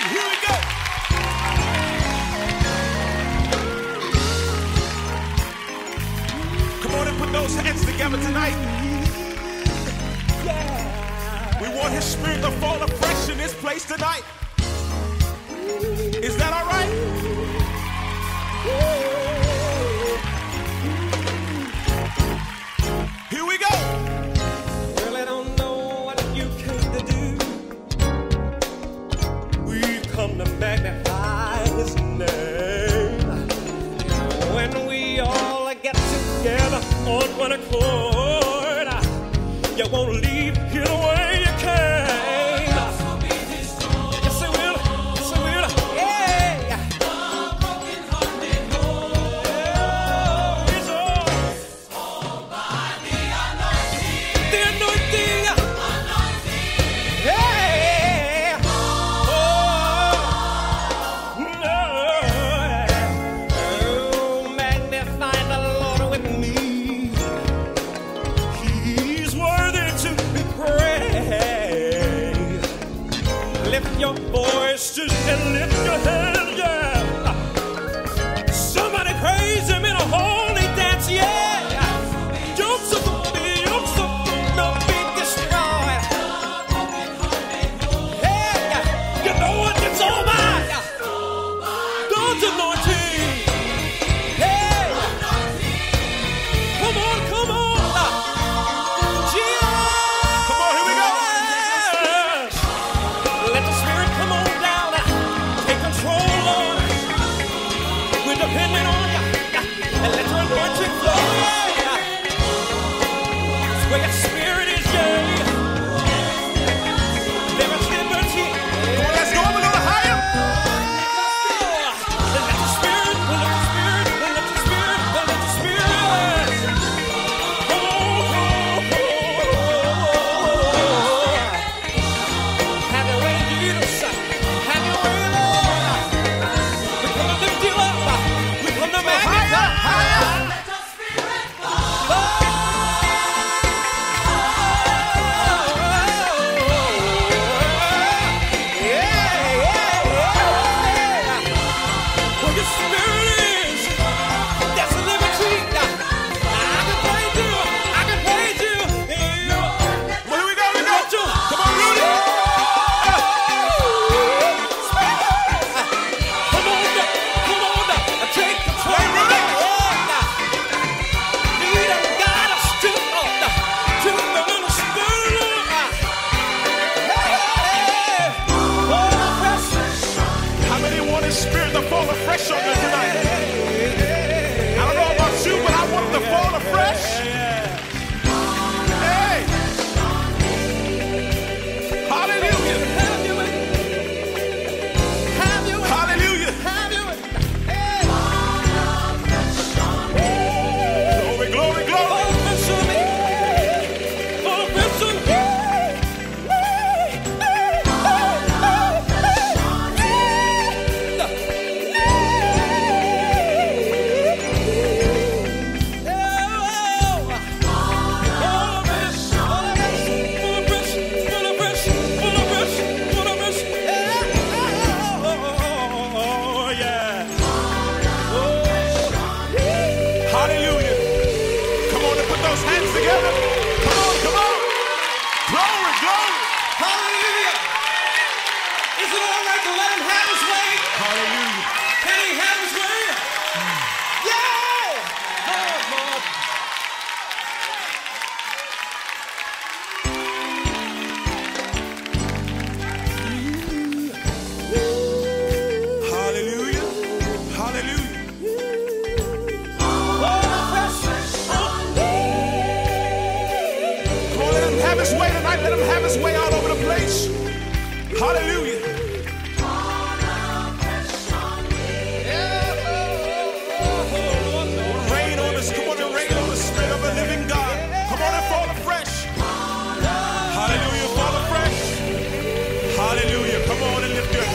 Here we go. Come on and put those hands together tonight. We want his spirit to fall afresh in this place tonight. Is that all right? Here we go. Well, I don't know what you came to do. We come to magnify his name. When we all get together on one accord, you won't leave here the way you came. Yes, I will. Yes, I will. Yeah. It's all by the anointing. Yeah. Oh, magnify the Lord with me. He's worthy to be praised. Lift your voices and lift your hands, yeah. Somebody praise him in a holy dance, yeah. Yokes of the be destroyed. Hey, you know what? It's all mine. God's anointing. Hey, come on, come on. Come on, here we go. Yes. Let the Spirit come on down. Take control, Lord. We're depending on you. And let your anointing flow. It's where your Spirit is, yeah. There is liberty. Come on, let's go a little higher. Let the Spirit, let the Spirit, let the Spirit, let the Spirit. Have your way, Jesus. Have your way, Lord. We come to lift you up. We come to magnify. Where your Spirit is, that's liberty. I can praise you. I can praise you. Well, here we go, here we go. Come on, Rudy. Come on, take control. Hey, Rudy. Lead and guide us to the little Spirit. How many want his spirit to fall afresh on you tonight? I don't know about you, but I want him to fall afresh. Hey. Hallelujah. Hallelujah. Glory, glory, glory. Hallelujah. Come on and put those hands together. Come on, come on. Glory, glory. Hallelujah! Is it all right to let him have his way? Hallelujah. Can he have his way? Yeah! Lord. Hallelujah. Hallelujah. Come on, let him have his way tonight. Let him have his way all over the place. Hallelujah. Rain on us. Come on and rain on the Spirit of the living God. Come on and fall afresh. Hallelujah. Fall afresh. Hallelujah. Come on and lift your